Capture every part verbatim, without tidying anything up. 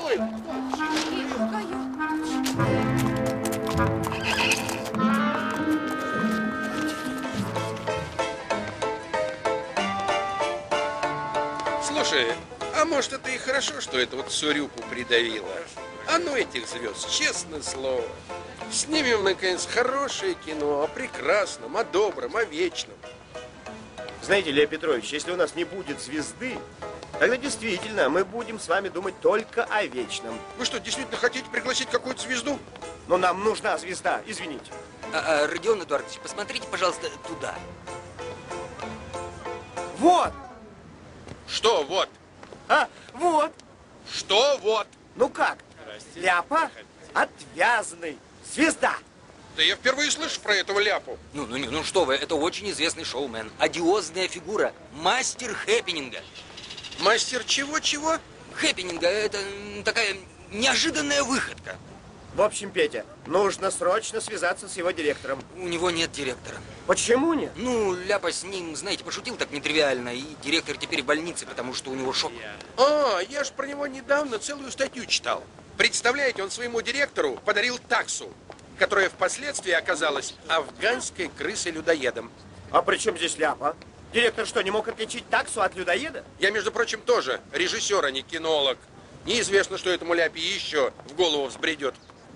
Ой. Слушай, а может это и хорошо, что это вот Сурюпу придавило? А ну этих звезд, честное слово. Снимем, наконец, хорошее кино о прекрасном, о добром, о вечном. Знаете, Лев Петрович, если у нас не будет звезды, тогда действительно мы будем с вами думать только о вечном. Вы что, действительно хотите пригласить какую-то звезду? Но нам нужна звезда, извините. А, а, Родион Эдуардович, посмотрите, пожалуйста, туда. Вот! Что вот? А, вот! Что вот? Ну как? Ляпа отвязный. Звезда. Да я впервые слышу про этого Ляпу. Ну, ну, ну что вы, это очень известный шоумен. Одиозная фигура. Мастер хэппининга. Мастер чего-чего? Хэппининга – это такая неожиданная выходка. В общем, Петя, нужно срочно связаться с его директором. У него нет директора. Почему нет? Ну, Ляпа с ним, знаете, пошутил так нетривиально, и директор теперь в больнице, потому что у него шок. А, я ж про него недавно целую статью читал. Представляете, он своему директору подарил таксу, которая впоследствии оказалась афганской крысой-людоедом. А при чем здесь Ляпа? Директор что, не мог отличить таксу от людоеда? Я, между прочим, тоже режиссер, а не кинолог. Неизвестно, что этому Ляпе еще в голову взбредет.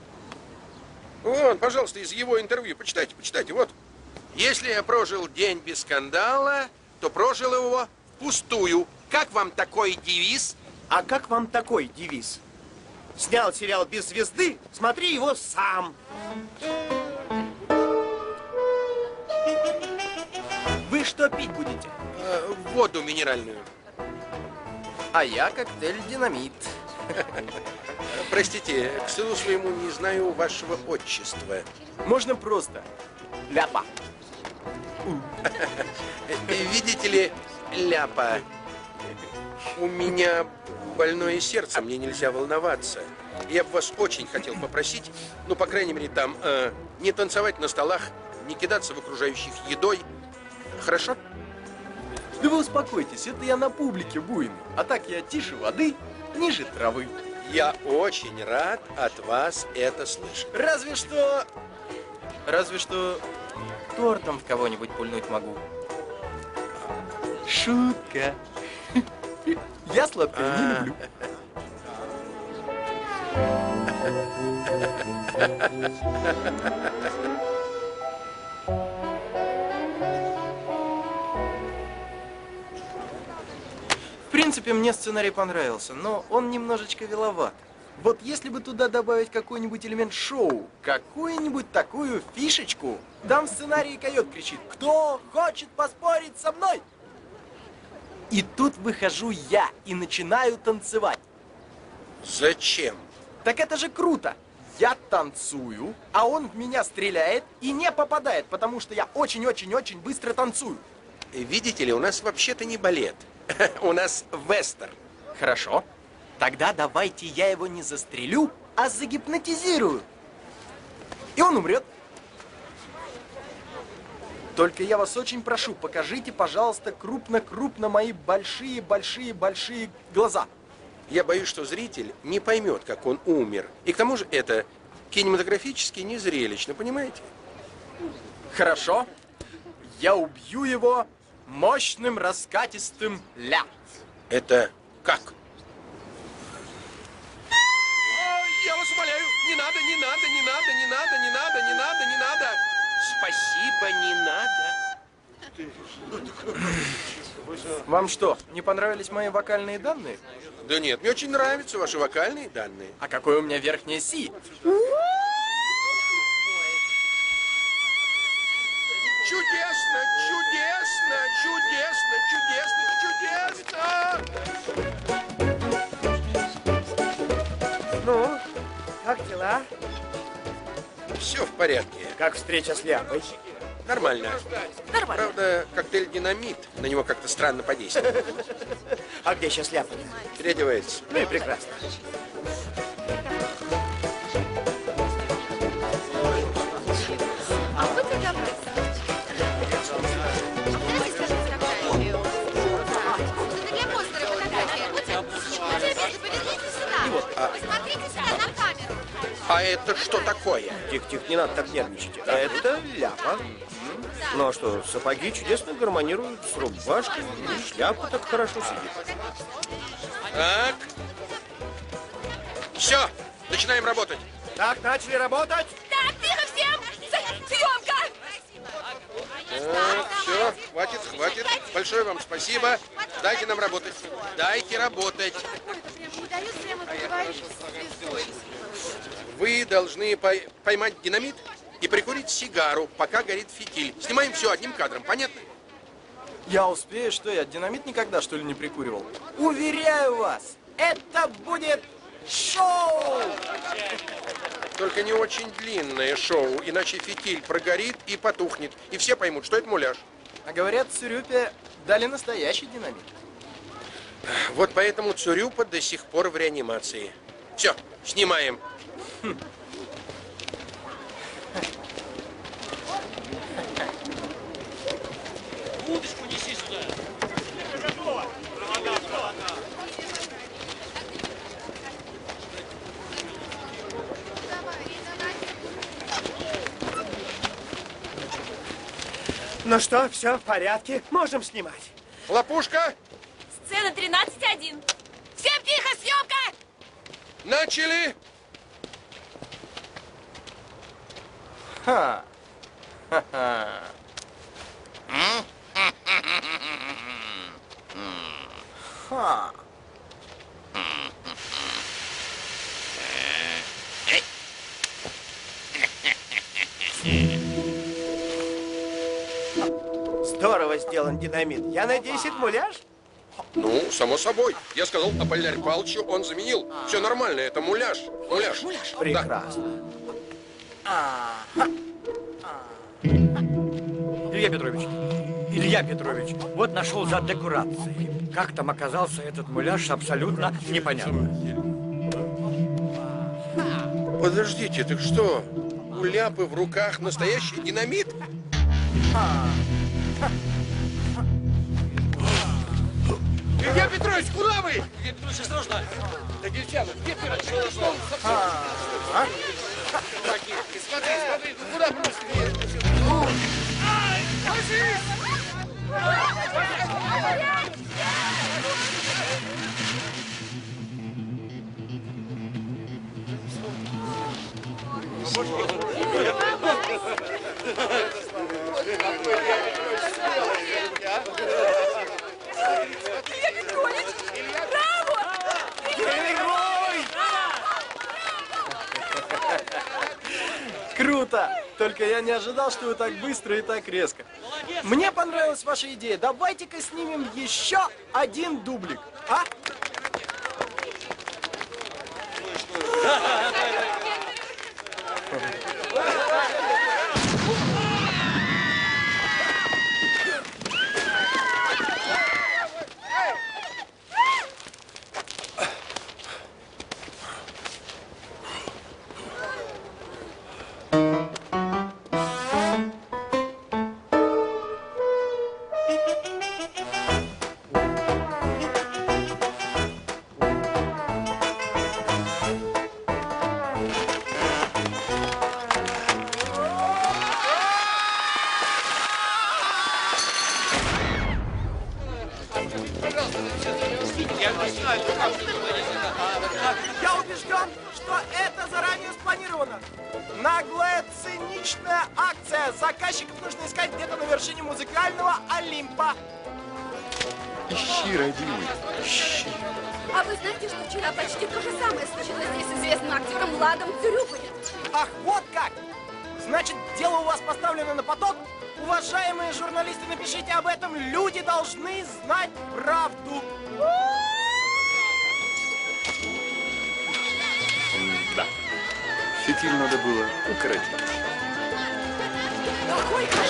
Вон, пожалуйста, из его интервью. Почитайте, почитайте, вот. Если я прожил день без скандала, то прожил его впустую. Как вам такой девиз? А как вам такой девиз? Снял сериал без звезды, смотри его сам. Вы что пить будете? Э, воду минеральную. А я коктейль «Динамит». Простите, к стыду своему не знаю вашего отчества. Можно просто. Ляпа. Видите ли, Ляпа, у меня больное сердце, мне нельзя волноваться. Я бы вас очень хотел попросить, ну, по крайней мере, там, э, не танцевать на столах, не кидаться в окружающих едой. Хорошо? Да вы успокойтесь, это я на публике буйный. А так я тише воды, ниже травы. Я очень рад от вас это слышать. Разве что... Разве что тортом в кого-нибудь пульнуть могу. Шутка. Я сладкое не люблю. В принципе, мне сценарий понравился, но он немножечко виловат. Вот если бы туда добавить какой-нибудь элемент шоу, какую-нибудь такую фишечку, там в сценарии койот кричит: «Кто хочет поспорить со мной?» И тут выхожу я и начинаю танцевать. Зачем? Так это же круто! Я танцую, а он в меня стреляет и не попадает, потому что я очень-очень-очень быстро танцую. Видите ли, у нас вообще-то не балет. У нас вестерн. Хорошо. Тогда давайте я его не застрелю, а загипнотизирую. И он умрет. Только я вас очень прошу, покажите, пожалуйста, крупно-крупно мои большие-большие-большие глаза. Я боюсь, что зритель не поймет, как он умер. И к тому же это кинематографически незрелищно, понимаете? Хорошо. Я убью его мощным раскатистым ля. Это как? Я вас умоляю, не надо, не надо, не надо, не надо, не надо, не надо, не надо. Спасибо, не надо. Вам что, не понравились мои вокальные данные? Да нет, мне очень нравятся ваши вокальные данные. А какое у меня верхнее си? Чудесно, чудесно, чудесно, чудесно, чудесно. Ну, как дела? Все в порядке. Как встреча с Ляпой? Нормально. Нормально. Правда, коктейль «Динамит» на него как-то странно подействовал. А где сейчас Ляпа? Переодевается. Ну и прекрасно. А будьте добры. Давайте скажите, какая. Это для постера фотография. Будьте. Будьте любезны, поверните сюда. А это что такое? Тихо-тихо, не надо так нервничать. А это ляпа. Ну а что, сапоги чудесно гармонируют с рубашкой, и шляпа так хорошо сидит. Так. Все, начинаем работать. Так, начали работать. Так, тихо всем! Съемка! Так, все, хватит, хватит. Большое вам спасибо. Дайте нам работать. Дайте работать. Вы должны пой- поймать динамит и прикурить сигару, пока горит фитиль. Снимаем все одним кадром, понятно? Я успею, что я динамит никогда, что ли, не прикуривал? Уверяю вас, это будет шоу! Только не очень длинное шоу, иначе фитиль прогорит и потухнет. И все поймут, что это муляж. А говорят, в Цюрюпе дали настоящий динамит. Вот поэтому Цурюпа до сих пор в реанимации. Все, снимаем. Удочку неси сюда. Ну что, все в порядке, можем снимать. Хлопушка, Сцена тринадцать один. Всем тихо, съемка! начали. Ха! Ха-ха! Ха! Здорово сделан динамит. Я надеюсь, это муляж? Ну, само собой. Я сказал Аполлинарию Павловичу, он заменил. Все нормально, это муляж. Муляж. Муляж. Прекрасно. Илья Петрович, Илья Петрович, вот нашел зад декорации. Как там оказался этот муляж, абсолютно непонятно. Подождите, так что? У Ляпы в руках настоящий динамит? Илья Петрович, куда вы? Илья Петрович, осторожно! Да, девчата, где ты? Что, что он совсем? А? Смотри, смотри, ну куда бросили? Ай, ложись! Илья Петрович! Браво! Круто! Только я не ожидал, что вы так быстро и так резко. Мне понравилась ваша идея. Давайте-ка снимем еще один дублик. А? Я убежден, что это заранее спланировано. Наглая, циничная акция. Заказчиков нужно искать где-то на вершине музыкального Олимпа. Ищи, родимый, ищи. А вы знаете, что вчера почти то же самое случилось здесь с известным актером Владом Цюрюповым? Ах, вот как! Значит, дело у вас поставлено на поток? Уважаемые журналисты, напишите об этом. Люди должны знать правду. Да. Фитиль надо было укоротить. Какой